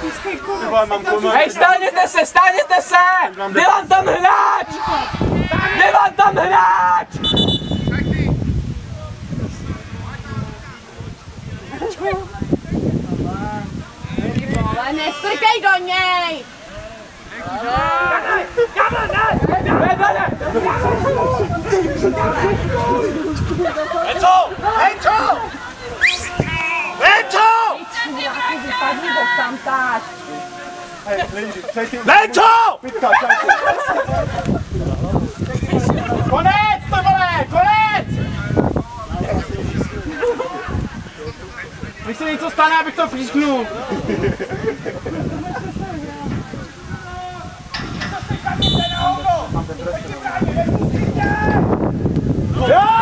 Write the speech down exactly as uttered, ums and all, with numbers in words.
Hej, stáněte se, stáněte se! Jde vám tam hráč! Jde vám tam hráč! Ale nestrkej do něj! Venco! Venco! Venco! Vypadni bok tam táč! Venco! Konec, to vole, konec! Když se něco stane, abych to písknul. Jo!